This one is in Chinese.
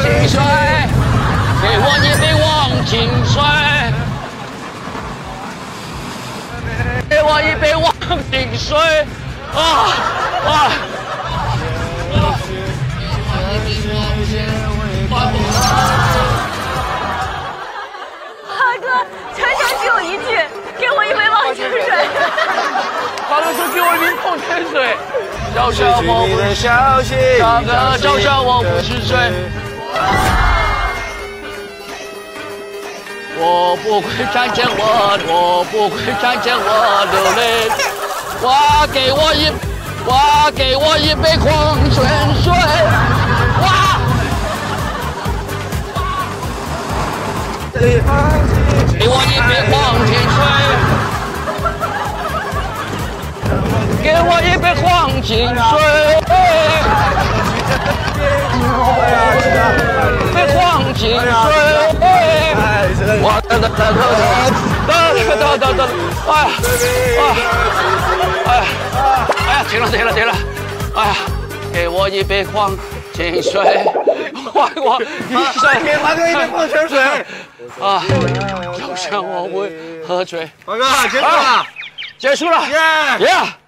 清水，给我一杯忘情水，给我一杯忘情水，啊！ 大哥，全程只有一句，给我一杯忘情水。 大哥说给我一瓶矿泉水。嘲笑我不是，大哥嘲笑我不是谁。我不会看见我不会看见我流泪。给我一杯矿泉水。给我一杯矿泉水，给我一杯矿泉水，杯矿泉水。我等，哎呀，停了，哎呀，给我一杯矿泉水，还我一生， 给马哥一杯矿泉水。 就像我会喝醉。 马哥，结束了， 结束了，耶！